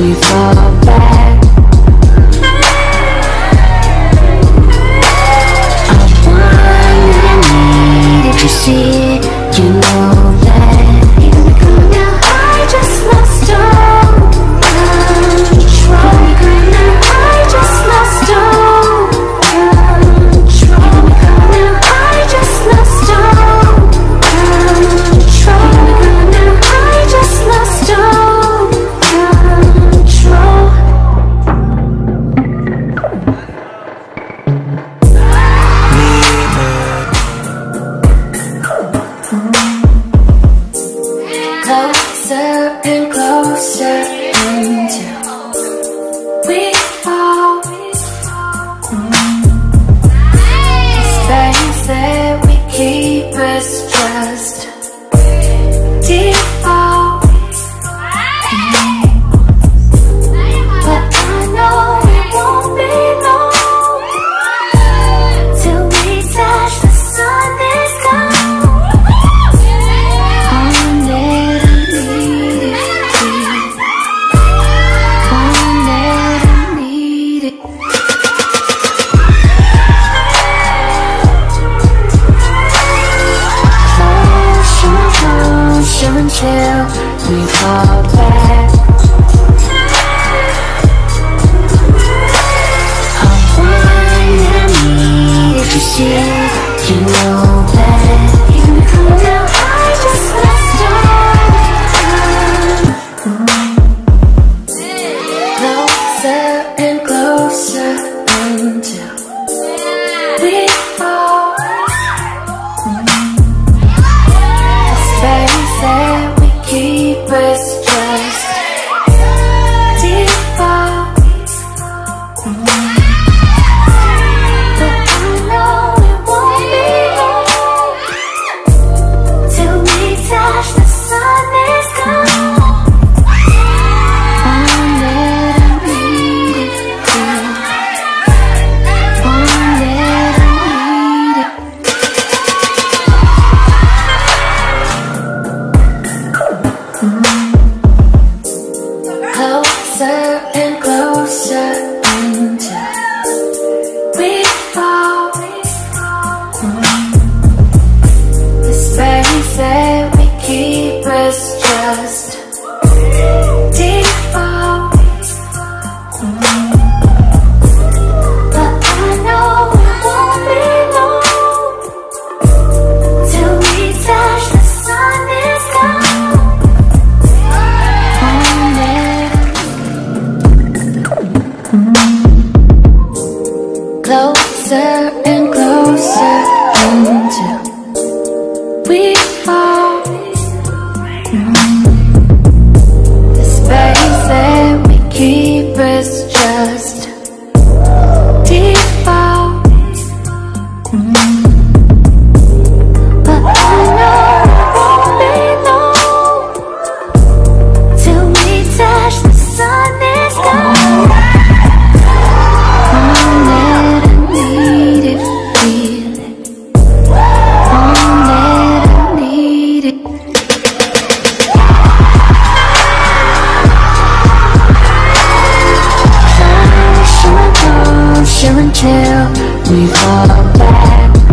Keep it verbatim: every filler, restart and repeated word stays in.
we fall back. I'm one that I needed to see it, you know that. Here we go now, I just lost all control. Here we go now, I just lost all control. Here we go now, I just lost all control. Here we go now, I just lost all control. Closer and closer until we fall. The space that we keep is just default. But I know it won't be long till we touch the sun is gone. All that I need is peace. All that I need is closure until we fall back. I'm one that I needed to see, you know that. Here we go now, I just lost all. Closer and closer until we fall. The space that we keep is just default. But I know it won't be long till we touch the sun is gone. All that I need is peace. All that I need is closer and closer until we fall. The space that we keep is just default. But I know it won't be long till we touch the sun is gone. All that closer and closer until we fall. The space that we keep is just default. But I know it won't be long till we touch the sun is gone. All that I need is feel it. All that I need is closure, closure until we fall back.